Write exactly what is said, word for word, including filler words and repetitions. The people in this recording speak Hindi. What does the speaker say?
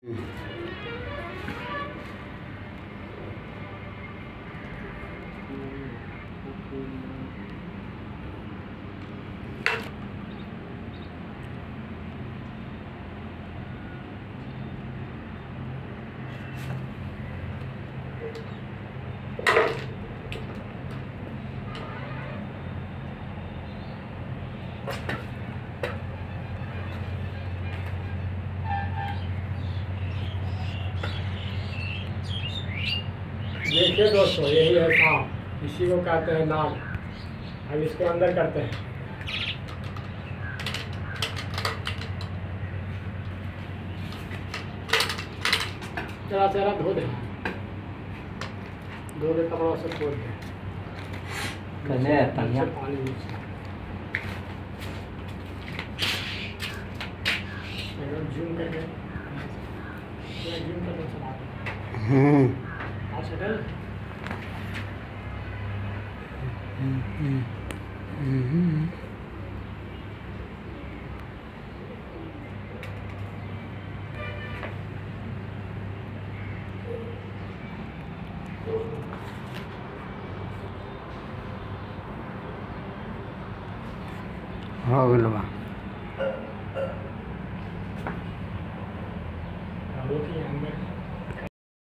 ये देखिए दोस्तों, यही है सांप, इसी को कहते हैं नाग। अब इसको अंदर करते हैं। चला चला धो दे, धो दे, कपड़ा से खोल दे, पानी जूम करके जूम करके चला दे। हो गल बा रोटी